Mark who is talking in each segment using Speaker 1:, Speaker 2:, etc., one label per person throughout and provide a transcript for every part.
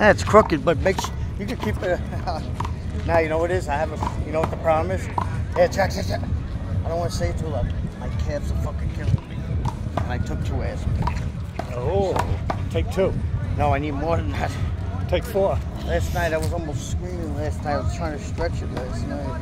Speaker 1: Yeah, it's crooked, but you can keep it. Now you know what it is. I have a. You know what the problem is? Yeah, check. I don't want to say it too loud. My calves are fucking killing me. And I took 2 aspirin.
Speaker 2: Oh, take 2.
Speaker 1: No, I need more than that.
Speaker 2: Take 4.
Speaker 1: Last night I was almost screaming. Last night I was trying to stretch it last night.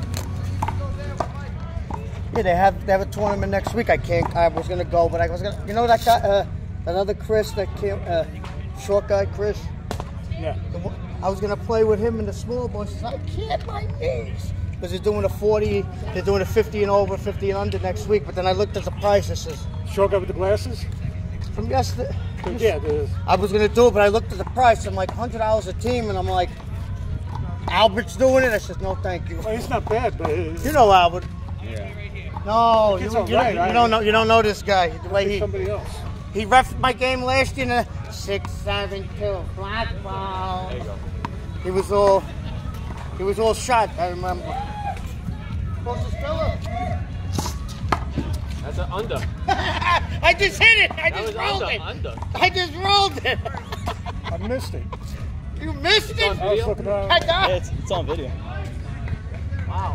Speaker 1: Yeah, they have a tournament next week. I was gonna go, but I was gonna. You know that guy, another Chris that came, short guy, Chris.
Speaker 2: Yeah.
Speaker 1: I was gonna play with him in the small boys. I can't my knees because they're doing a 40. They're doing a 50 and over, 50 and under next week. But then I looked at the price. It says
Speaker 2: Short guy with the glasses.
Speaker 1: from yesterday.
Speaker 2: Yeah.
Speaker 1: I was gonna do it, but I looked at the price. I'm like $100 a team, and I'm like, Albert's doing it. I said no, thank you.
Speaker 2: Well, he's not bad, but
Speaker 1: You know Albert.
Speaker 2: yeah.
Speaker 1: No,
Speaker 2: He's
Speaker 1: you don't know. You don't know this guy. The way
Speaker 2: Somebody else.
Speaker 1: he reffed my game last year in a 6-7-2 flat ball.
Speaker 3: There you go.
Speaker 1: He was all shot. I remember.
Speaker 3: That's an under.
Speaker 1: I just hit it. I
Speaker 3: That
Speaker 1: just
Speaker 3: was
Speaker 1: rolled it.
Speaker 3: under.
Speaker 1: I just rolled it.
Speaker 2: I missed it.
Speaker 1: You missed
Speaker 3: It's on
Speaker 1: it.
Speaker 2: I was
Speaker 3: video.
Speaker 2: looking around.
Speaker 1: I got
Speaker 4: Yeah,
Speaker 1: it.
Speaker 4: it's on video.
Speaker 1: Wow.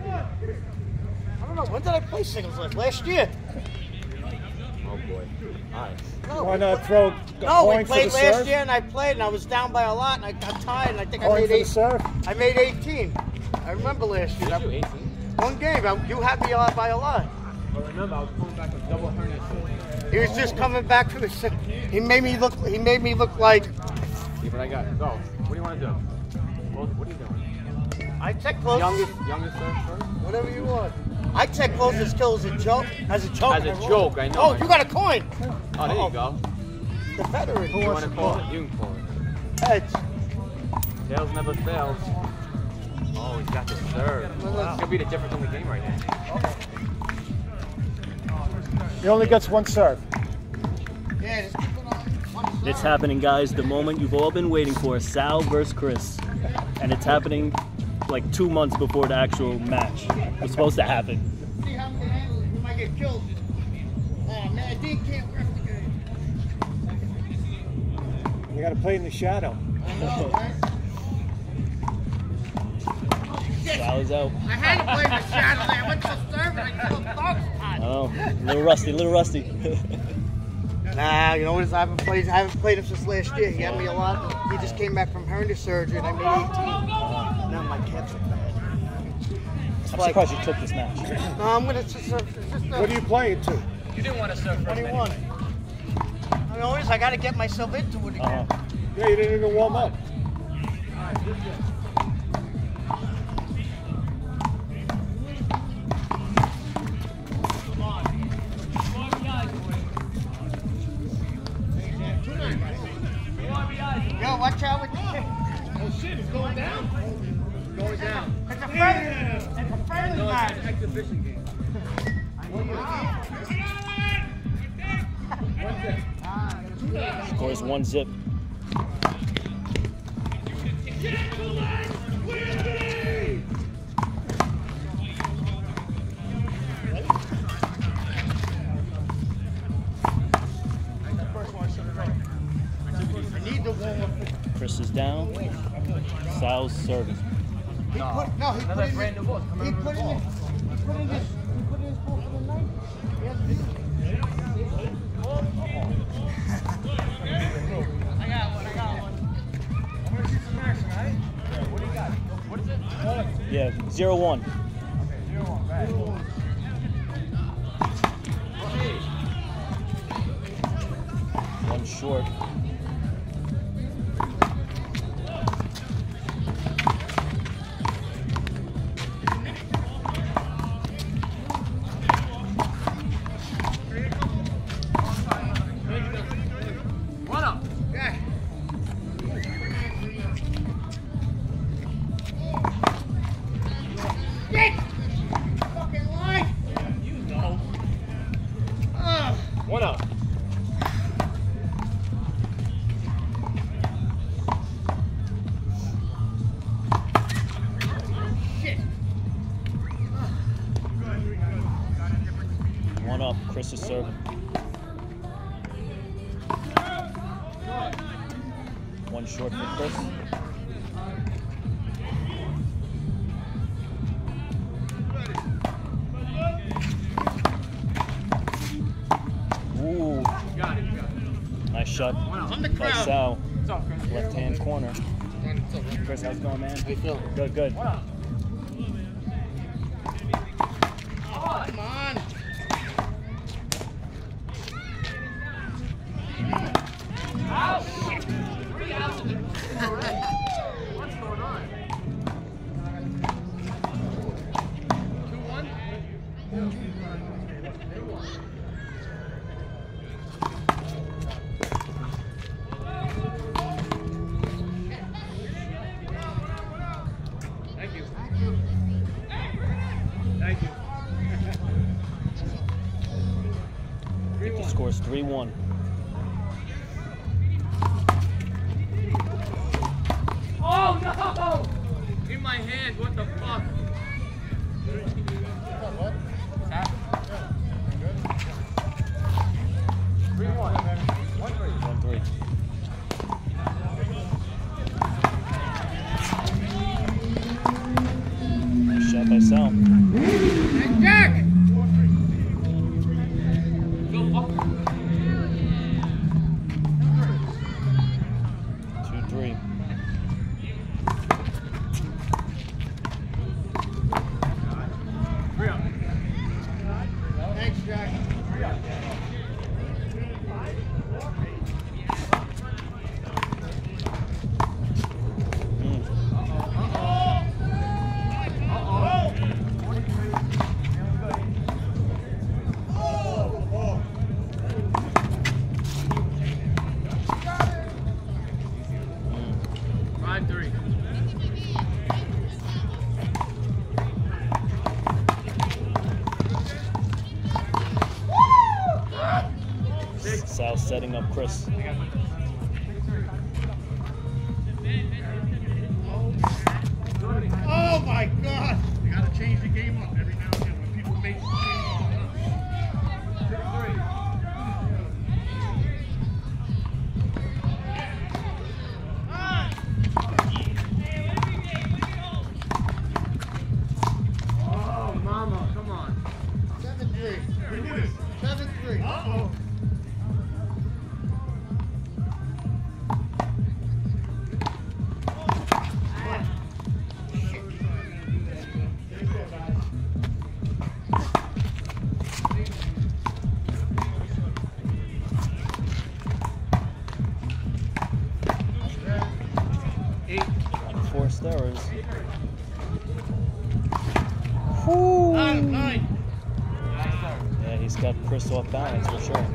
Speaker 1: I don't know. When did I play singles last year?
Speaker 3: Oh boy. Nice.
Speaker 1: No,
Speaker 2: Why not throw a
Speaker 1: No, we
Speaker 2: coin for
Speaker 1: played
Speaker 2: the
Speaker 1: last
Speaker 2: serve?
Speaker 1: year, and I played, and I was down by a lot, and I got tired, and I think I
Speaker 2: Coin
Speaker 1: made
Speaker 2: for the
Speaker 1: 8.
Speaker 2: serve?
Speaker 1: I made 18. I remember last year.
Speaker 3: Did you 18?
Speaker 1: One game, you had me out by a lot.
Speaker 3: But remember, I was pulling back a double hernia.
Speaker 1: He was just coming back from the. He made me look like.
Speaker 3: See what I got. Go. What do you want to do? What are you doing?
Speaker 1: I check close.
Speaker 3: Youngest serve first?
Speaker 1: Whatever you want. I check closest kill as a joke. As a joke.
Speaker 3: As a joke, I know.
Speaker 1: Oh, you got a coin.
Speaker 3: Oh, there you go.
Speaker 1: The veteran.
Speaker 3: You want to call it? You can call it.
Speaker 1: Heads.
Speaker 3: Tails never fails. Oh, he's got the serve. It's going to be the difference in the game right now.
Speaker 2: He only gets 1 serve.
Speaker 1: Yeah, just keep it on.
Speaker 4: It's happening, guys. The moment you've all been waiting for, Sal versus Chris. And it's happening like 2 months before the actual match was supposed to happen.
Speaker 1: See how many handles we might get killed. Oh man, Dean can't ref the game.
Speaker 2: You got to play in the shadow.
Speaker 1: I know, right?
Speaker 4: Sal is out.
Speaker 1: I had to play in the shadow there. I went to serve and I killed dogs.
Speaker 4: Oh, a little rusty.
Speaker 1: Nah, you know what? I haven't played him since last year. He had me a lot. He just came back from hernia surgery and I made 18. Now my calves are bad.
Speaker 4: I'm surprised you took this match.
Speaker 1: No, I'm gonna just.
Speaker 2: What are you playing to?
Speaker 3: You didn't want to serve first.
Speaker 1: 21. I mean, always I gotta get myself into it again.
Speaker 2: Yeah, you didn't even warm up.
Speaker 1: Yo, watch out with the kick.
Speaker 3: Oh shit, it's going down. Going down.
Speaker 1: It's a friendly match.
Speaker 3: It's an exhibition game.
Speaker 4: Scores 1-0.
Speaker 1: I need the warm up.
Speaker 4: Chris is down. Sal's serving.
Speaker 1: He put in his ball for the night. He has to do it. I got one. I'm gonna shoot some action, right? Yeah, what do you got? What is it?
Speaker 4: Yeah, 0-1. One short.
Speaker 3: One up.
Speaker 1: Yeah. Shit! Fucking line!
Speaker 3: You know.
Speaker 1: Ugh.
Speaker 3: One up.
Speaker 4: One short for Chris. Ooh. Nice shot by Sal. Left hand corner. Chris, how's it going, man?
Speaker 1: How you feeling?
Speaker 4: Good, good.
Speaker 1: Come on.
Speaker 3: What's going on? 2-1? Thank you. Thank you.
Speaker 4: The score's 3-1.
Speaker 3: Oh no! In my hand, what the fuck?
Speaker 1: What?
Speaker 3: 3-1.
Speaker 4: 1-3. Nice shot by Sal.
Speaker 1: Jack!
Speaker 3: Go up.
Speaker 4: 2-3.
Speaker 1: Thanks, Jack.
Speaker 4: Sal setting up Chris.
Speaker 1: Oh my God! You gotta change the game up every now and then when people make changes.
Speaker 3: Oh, mama, come on.
Speaker 1: 7-3. 7-3. Uh-oh.
Speaker 4: Unforced errors.
Speaker 1: Out of 9.
Speaker 4: Yeah, he's got Chris off balance for sure.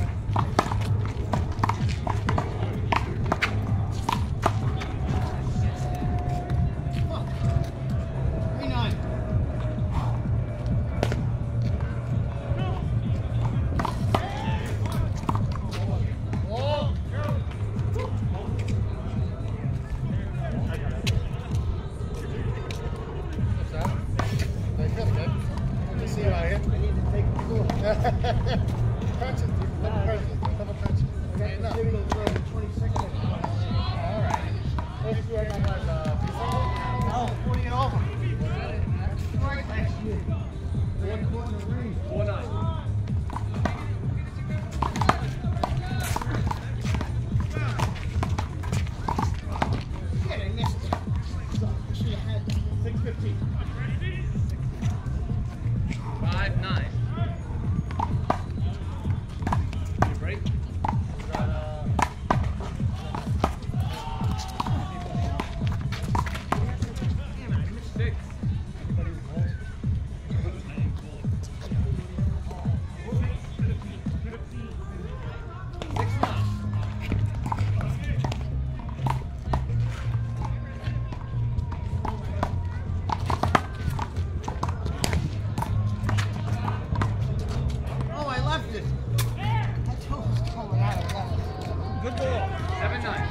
Speaker 3: Good ball. 7-9.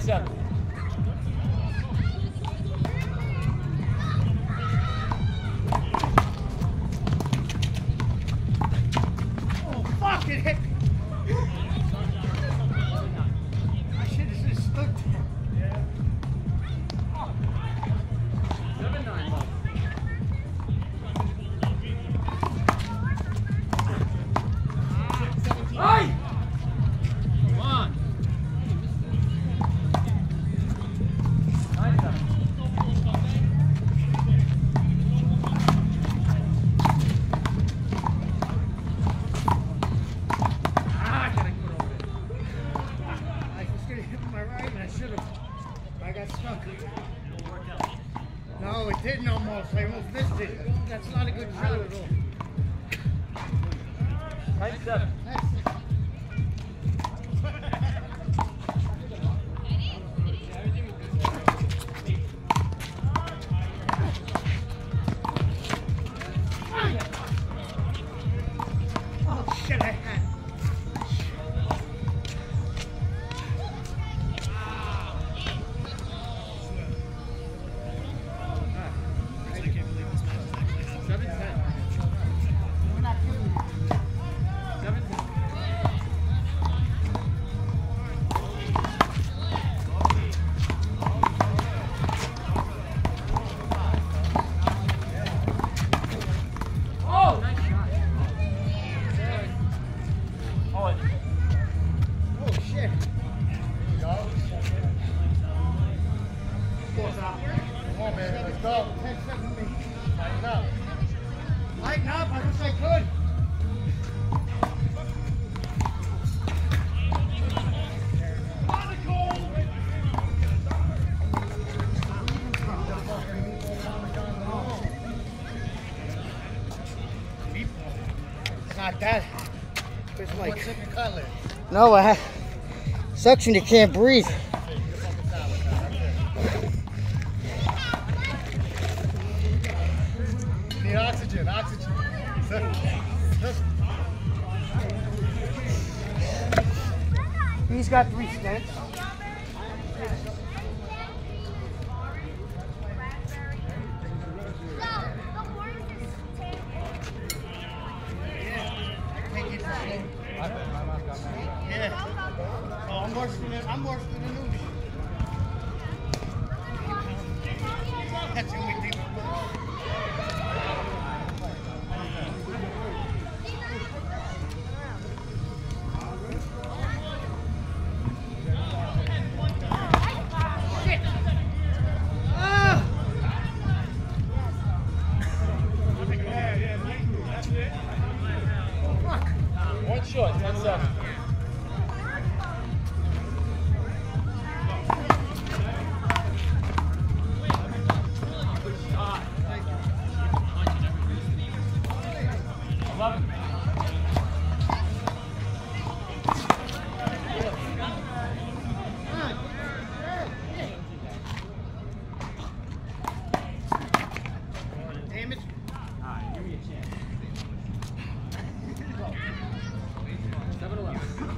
Speaker 3: 9-7.
Speaker 1: Oh, fuck, it hit me. I should have just stood there.
Speaker 3: 7-9. Hey! Come on. 9-7.
Speaker 1: I was gonna hit my right and I should have. I got stuck. No, it didn't almost. I almost missed it. That's not a good shot at all.
Speaker 3: 9-7.
Speaker 1: Oh shit, I had. Oh shit. Come on, man. Let's go. 10-7 me. Lighten up. Lighten up. I wish I could. It's not that. It's like. What's in your cutlet? No, I have suction. You can't breathe.
Speaker 2: Need oxygen, oxygen.
Speaker 1: He's got 3 stents. Yeah. Oh, I'm worse than the movie. That's the only thing.
Speaker 3: One short, 10-7.
Speaker 1: Damn it.
Speaker 3: Alright, give me a chance. 7-11.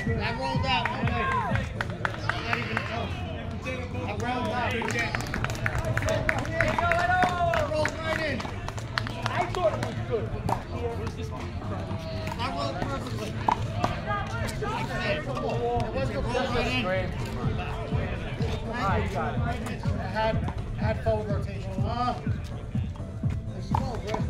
Speaker 1: That rolled out. Okay. Not even close. That rolled out. That rolled right in.
Speaker 2: I thought it was good.
Speaker 1: That rolled perfectly. It was the roll right in.
Speaker 2: Alright, got it. Had forward rotation.
Speaker 1: It's slow, bro.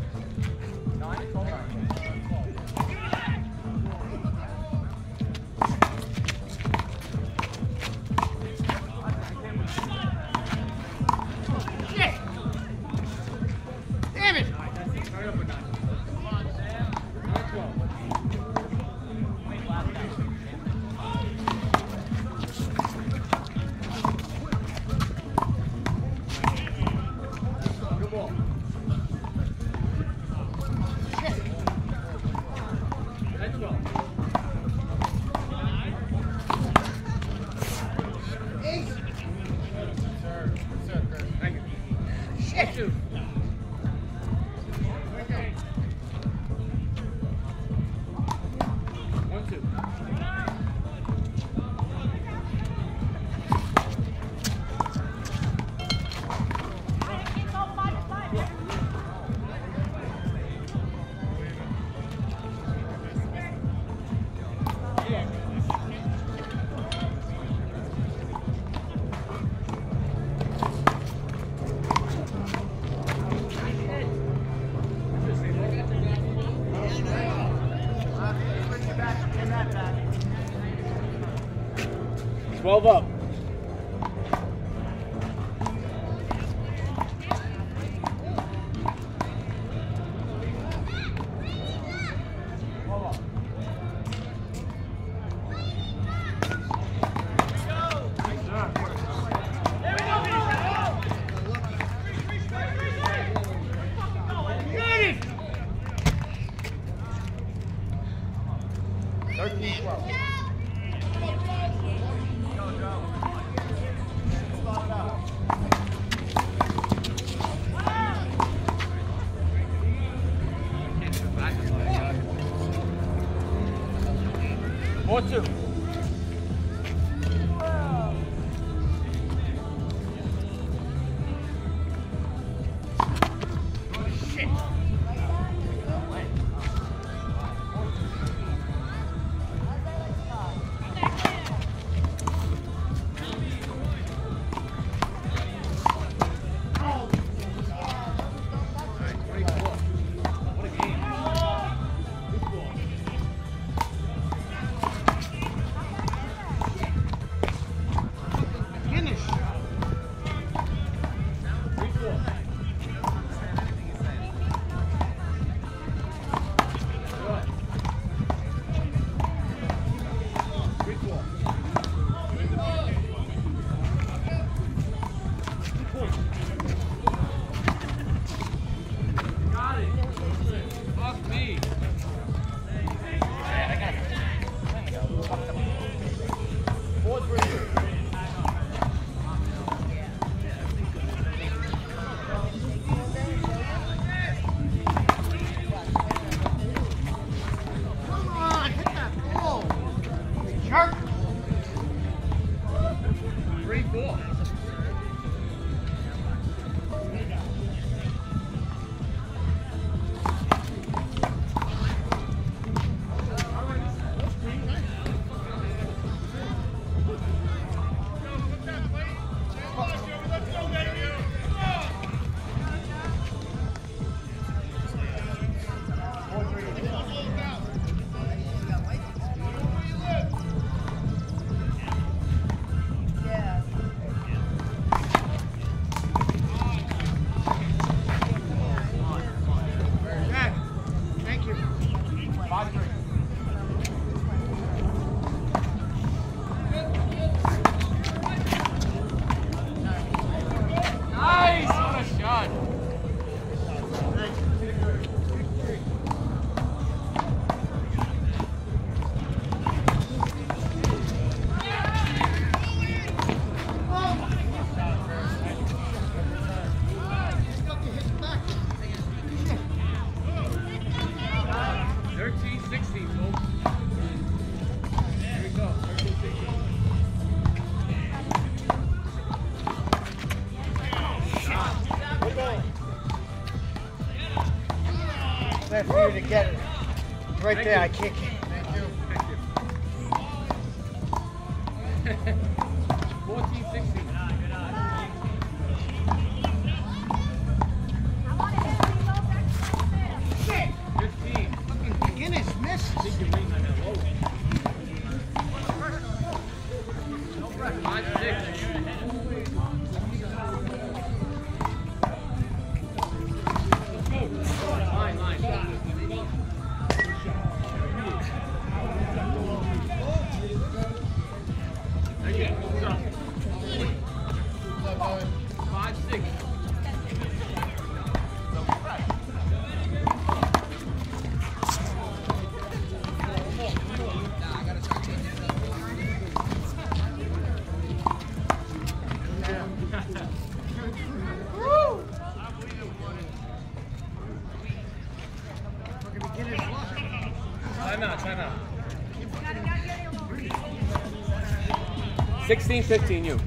Speaker 1: Damn it!
Speaker 3: 12 up.
Speaker 1: meant for you to get it. Right
Speaker 3: Thank
Speaker 1: there,
Speaker 3: you.
Speaker 1: I can't get it.
Speaker 3: Thank you. 14-16.
Speaker 2: Guinness missed.
Speaker 3: I think you're waiting on that low. 5-6. Line. Thank you. 5-6. Time out. 16-15, you.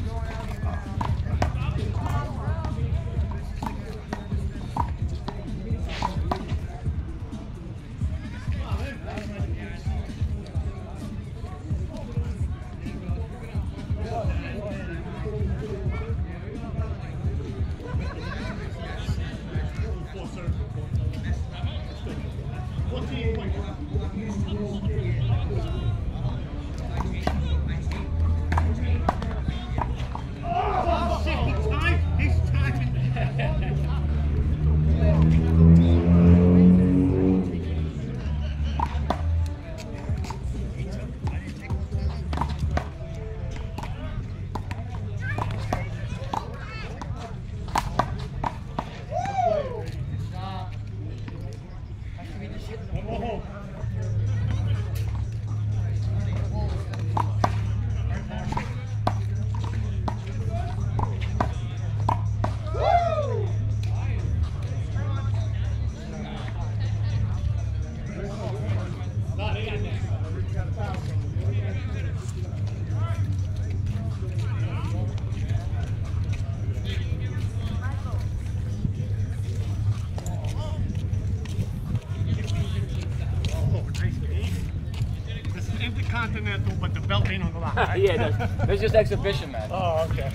Speaker 2: Intercontinental, but the belt ain't on the line. Right?
Speaker 3: Yeah, that's just exhibition, man.
Speaker 2: Oh, okay.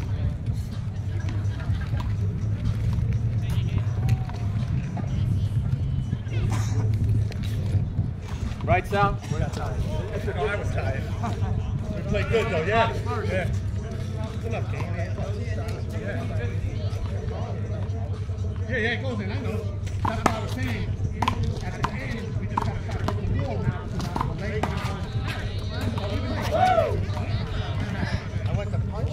Speaker 3: Right, Sal?
Speaker 2: We're not tired. No, I was tired. We played good though, yeah. Yeah. Good enough game. Yeah, it goes in, I know. That's what I was saying. At the end, we just gotta try to hit the wall now.
Speaker 1: I went to punch.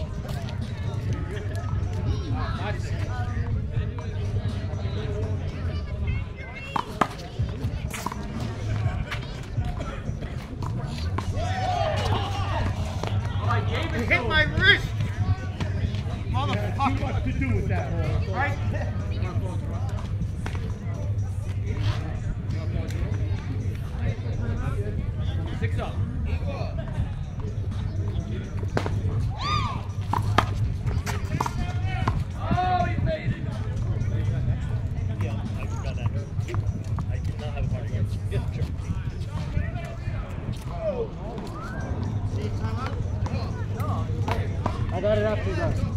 Speaker 2: You hit my wrist! Motherfucker! Too much to do with that ball, right?
Speaker 3: Six up. Oh, he made it.
Speaker 4: Yeah, I forgot that. I did not have a party against. Yeah, sure.
Speaker 3: I got it after you guys.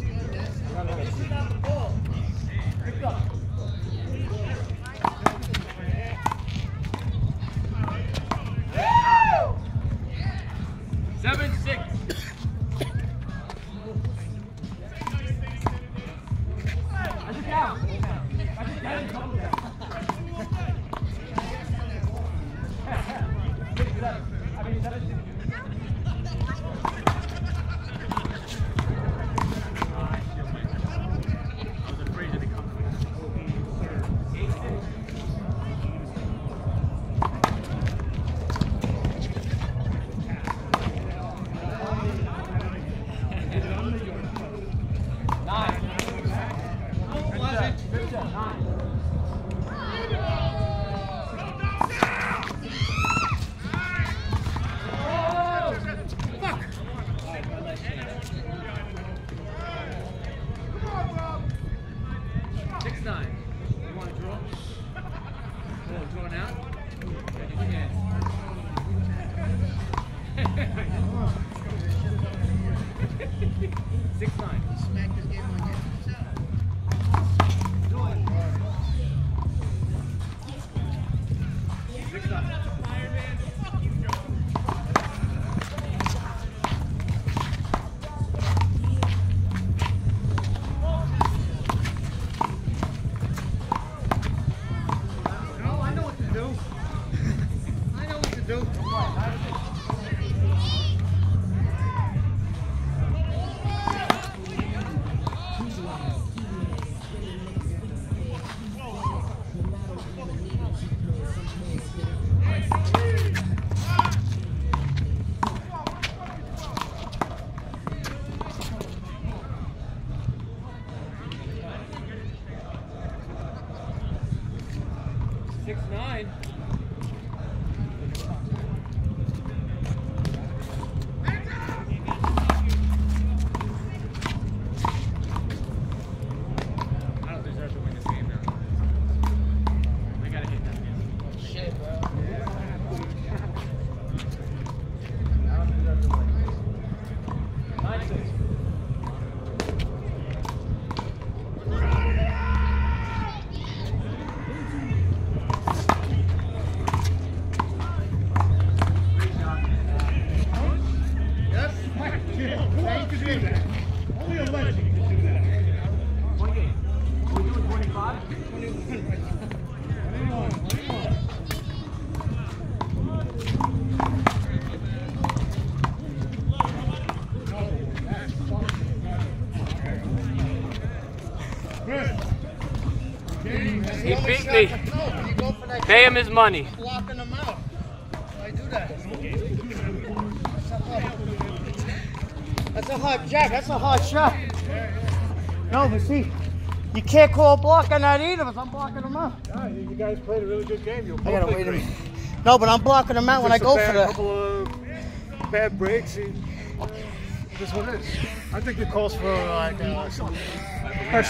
Speaker 3: 6-9.
Speaker 1: Smack this game on you.
Speaker 3: 6-9.
Speaker 2: I know what to do. I know what to do. Only a legend can do that.
Speaker 3: One game. Are we doing 25?
Speaker 2: 21.
Speaker 3: He beat me. Pay him his money.
Speaker 1: Blocking them out. I do that. That's a hard jack. That's a hard shot. No, but see, you can't call block on that either because I'm blocking them out.
Speaker 2: Yeah, you guys played a really good game. You'll
Speaker 1: I gotta wait a minute. No, but I'm blocking them out when I go for
Speaker 2: A
Speaker 1: that.
Speaker 2: couple of bad breaks. This one is. I think it calls for like some